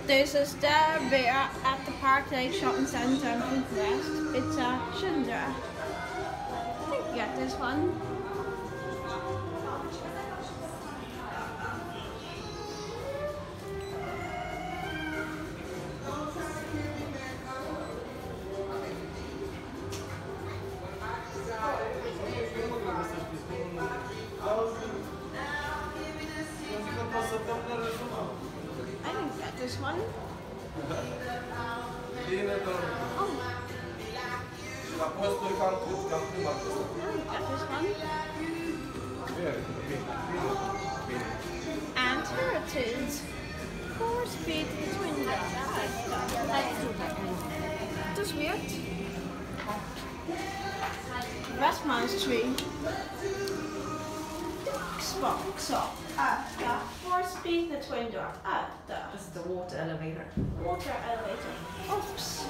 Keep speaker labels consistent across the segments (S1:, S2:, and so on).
S1: This is the beer at the Park Lake Shopping Centre in Bucharest. It's a Schindler. I think you get this one. I didn't get this one. Oh. I didn't get this one. And here it is. 4-speed twin That's weird. Westman's tree. Xbox up at the 4-speed the twin door at the.
S2: This is the water elevator.
S1: Water elevator. Oops.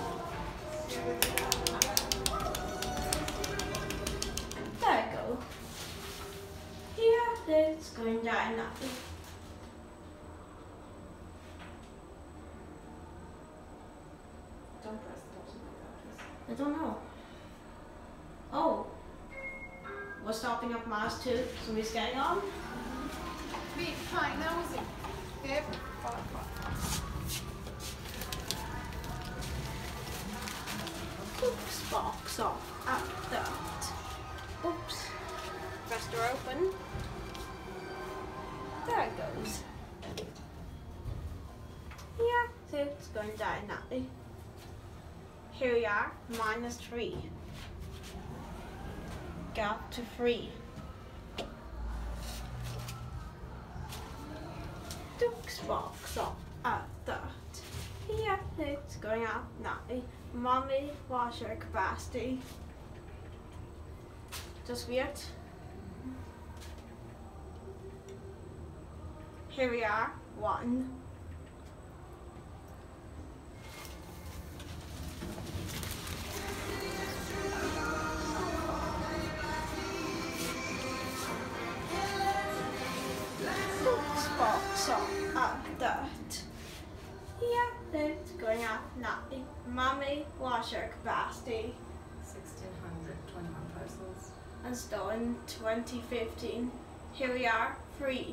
S1: There you go. Here it's going down now.
S2: Don't press the button like that.
S1: I don't know. Oh. We're stopping at Mars 2. Somebody's getting on.
S3: Wait, fine, that was it. Yep.
S1: Oops, box off at that. Oops. Press door open. There it goes. Yeah, so it's going down now. Here we are, -3. Get up to 3. Dux box up at that. Yeah, it's going up now. Mommy washer capacity. Just weird. Here we are, 1. Box up at that. Yeah, it's going up now. Mommy washer capacity.
S2: 1,621 parcels.
S1: Installed in 2015. Here we are, 3.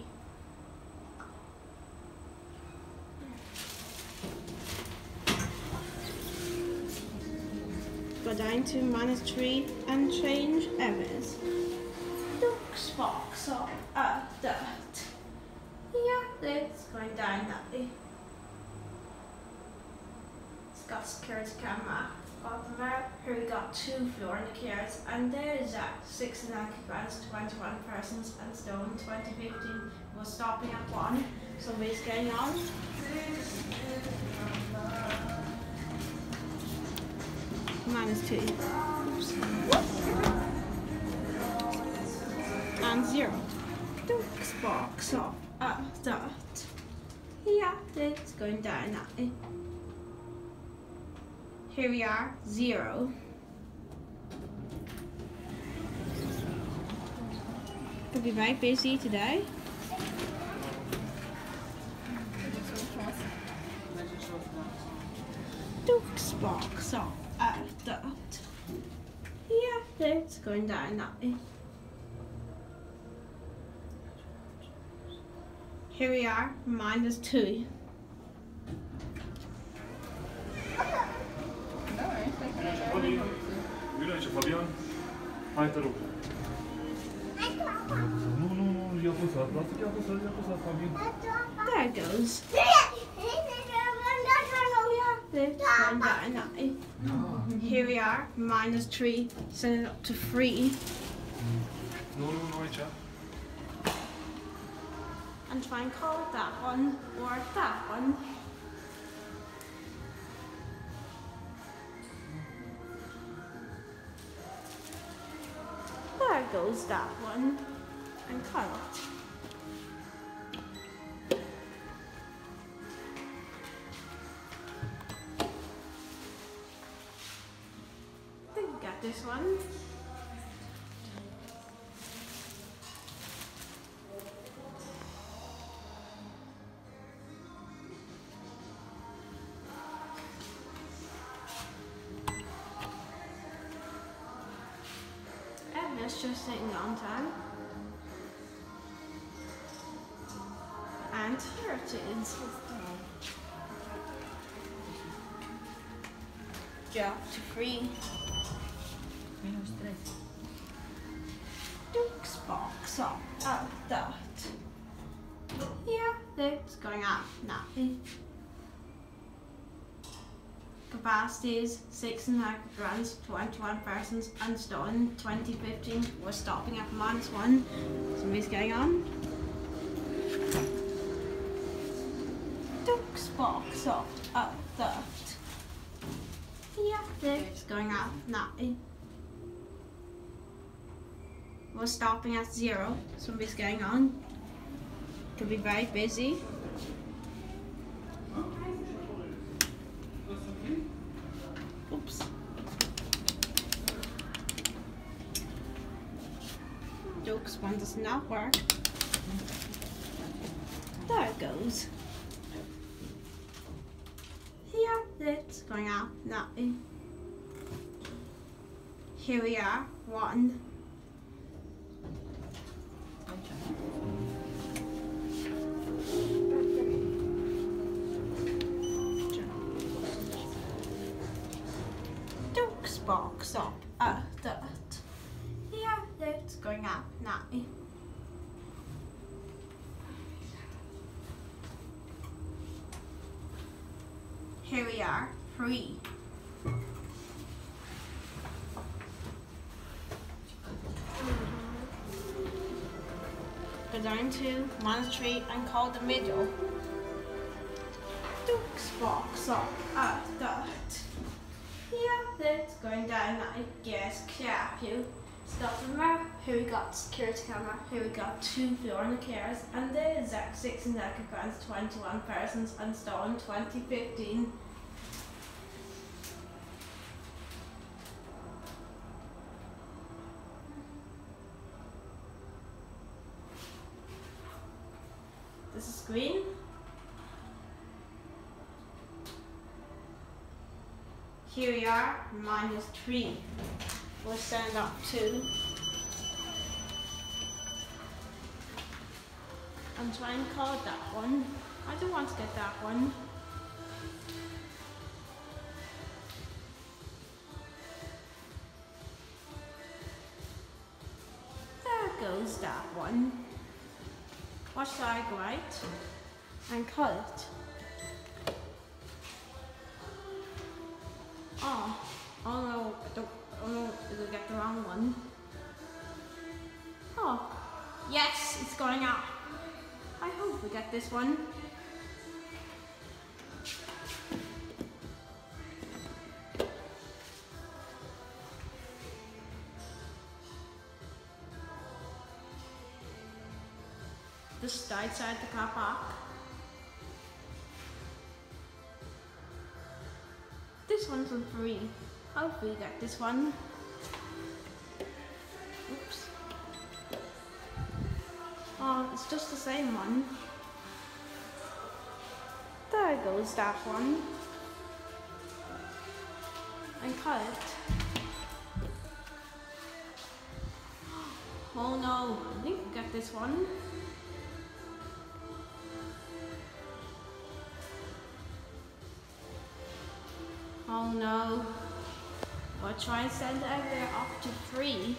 S1: Go down to -3 and change errors. Dux box up at that. Yeah, it's going down now. It's got security camera. Got there. Here we got 2 floor indicators, and there's 69 occupants, 21 persons, and still in 2015 was stopping at 1. Somebody's getting on. -2. Oops. And 0. Dux box up at that. Yeah, it's going down now. Here we are, 0. Could be very busy today. Dux box up at that. Yeah, it's going down now. Here we are, -2.
S4: Fabian, weiter oben. No, jag får säga, Fabian.
S1: There it goes. Yeah, it's going down now. Here we are, -3, send it up to 3.
S4: No, Aisha.
S1: And try and call that one or that one. There goes that one. And call it. I think we got this one. It's just taking a long time. And here it is. Drop to 3.
S2: Minus 3.
S1: Dukes box up at that. Yeah, it's going up now. Capacity is 6.5 runs, 21 persons, and Stone 2015 was stopping at -1. Somebody's going on. Dukes box up at that. Yeah, it's going up now. We're stopping at 0. Somebody's going on. Could be very busy. Oops. Jokes one does not work. There it goes. Yeah, it's going out now. Here we are. 1. Dukes box up at that. Yeah, it's going up now. Here we are, 3. Go down to -3 and call the middle. Dukes box up at that. Yeah, that's going down. I guess careful. Stop remember here we got security camera, here we got 2 floor in the cars, and the exact 6 and grants 21 persons and stolen 2015. This is green. Here we are, -3. We'll stand up 2. I'm trying to call that one. I don't want to get that one. There goes that one. What should I go out and call it? Oh no, oh no, it'll get the wrong one. Oh, yes, it's going up. I hope we get this one. Just outside the car park. This one's on 3. Hopefully we get this one. Oops. Oh, it's just the same one. There goes that one. And cut it. Oh no, I think we get this one. Oh no. I'll try and send it over there up to 3.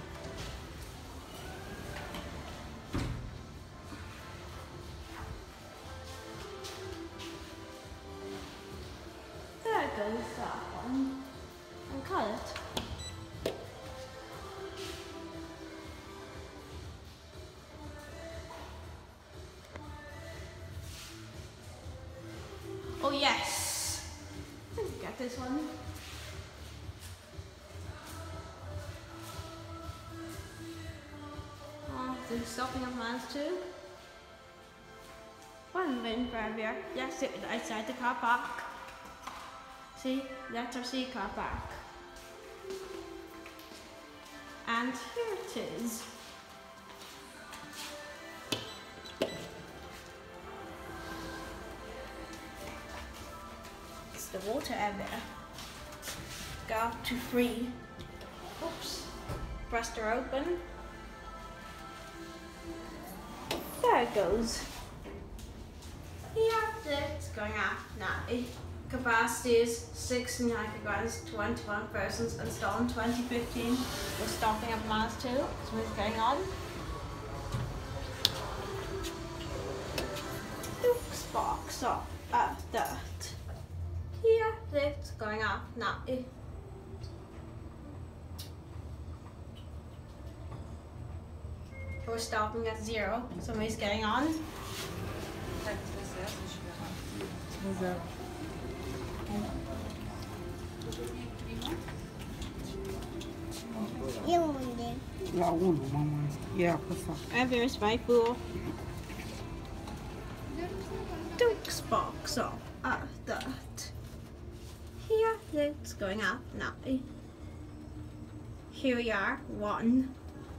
S1: There goes that one. And cut it. Oh yes! I think we get this one. So stopping at -2. One bin here. Yes, it outside the car park. See, that's our C car park. And here it is. It's the water area. Go up to 3. Oops. breast are open. There it goes. Here it's going up now. Capacity is 16 micrograms, 21 persons installed in 2015. We're stopping at -2, so it's going on. Oops, box up at that. Here it's going up now. We're stopping at 0, so it's getting on.
S2: Exato.
S5: La 1, mamá. Yeah, pasó.
S1: There's my fool. Duke's box up at that. Here it's going up now. Here we are, 1.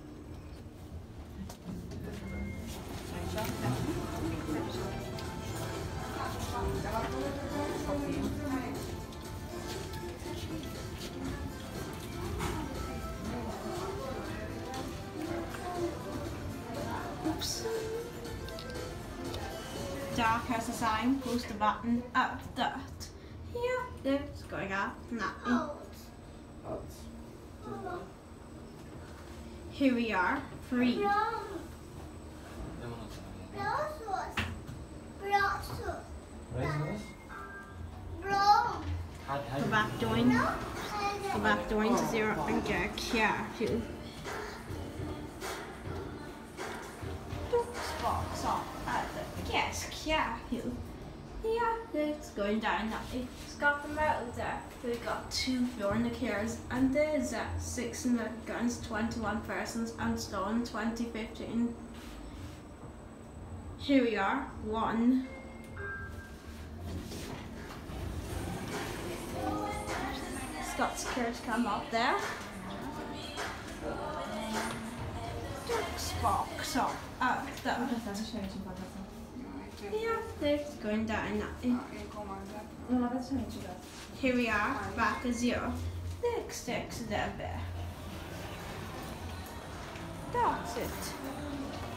S1: Oops. Dark has a sign, push the button at that. Here it's going up now. Here we are, 3. Go back doing. Go back doing to 0 and get careful. Box off at the yes, careful. Yeah, it's going down now. It's got the metal there. We've got 2 floor in the cars, and there's 6 in the guns, 21 persons, and stolen 2015. Here we are, 1. Got security come up there. Duck's box up at that. Yeah, it's going down now. Here we are, back at 0. Next is there. That's it.